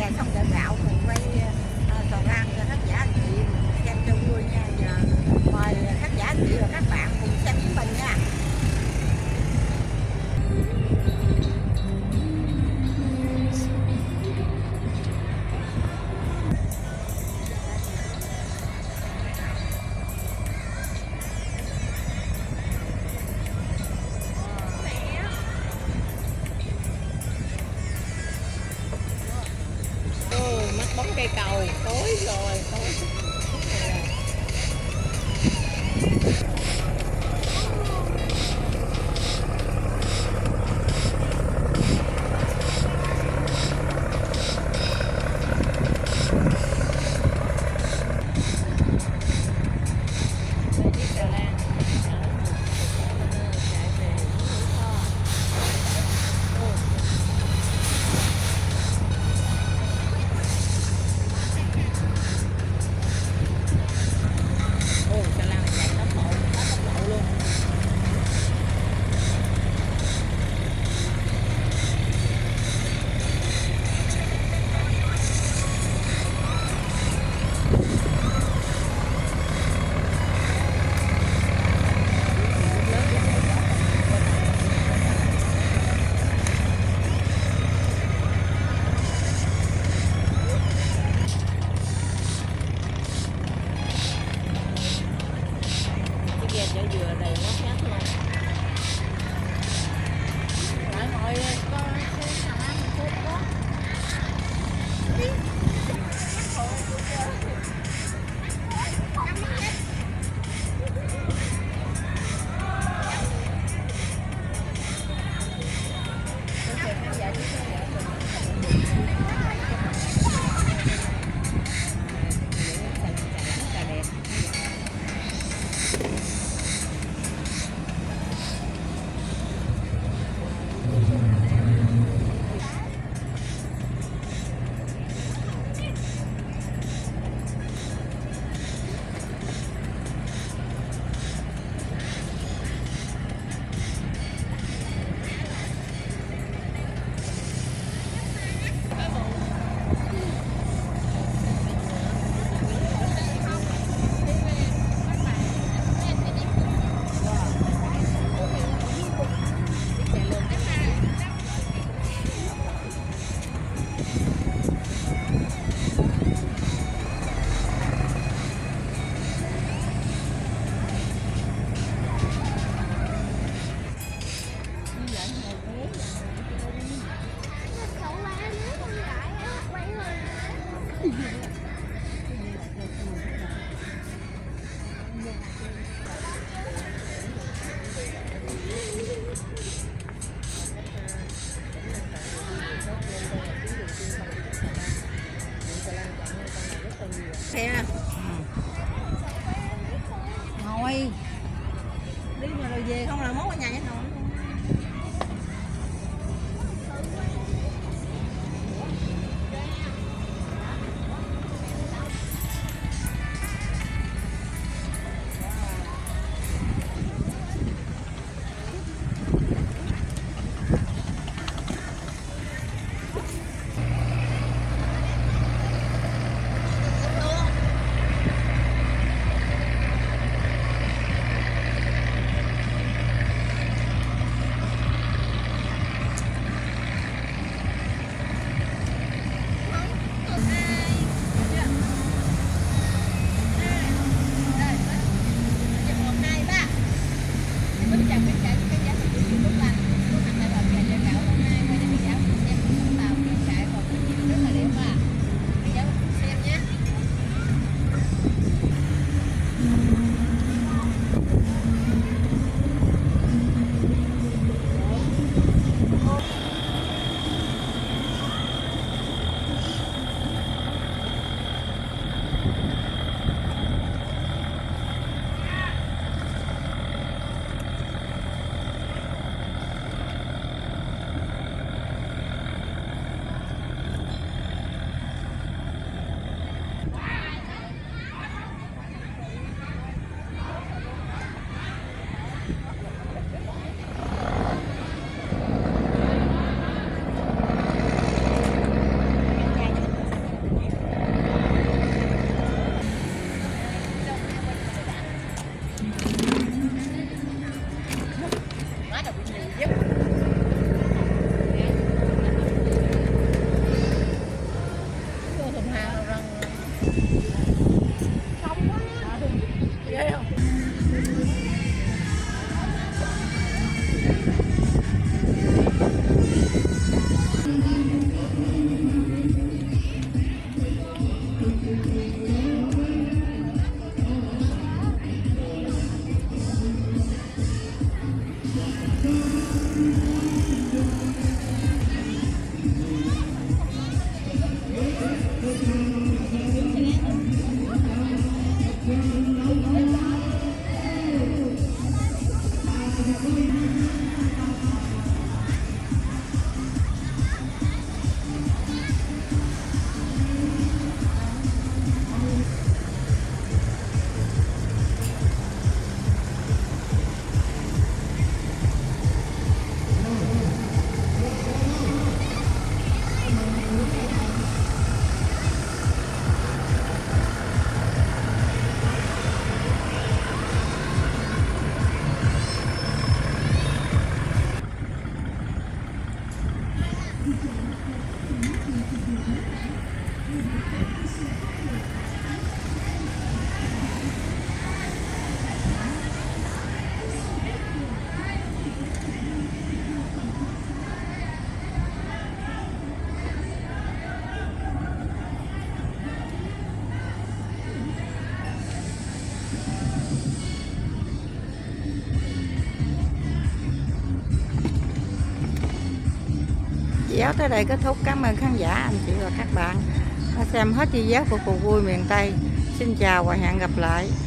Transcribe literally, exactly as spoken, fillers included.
về xong chợ gạo cùng quay uh, toàn lan cho khán giả anh chị xem cho vui nha. Giờ mời khán giả anh chị và các bạn cùng xem với mình nha. Bóng cây cầu tối rồi tối. giúp thùng hao răng xong quá ghê không. Video tới đây kết thúc. Cảm ơn khán giả, anh chị và các bạn đã xem hết video của cuộc vui miền Tây. Xin chào và hẹn gặp lại.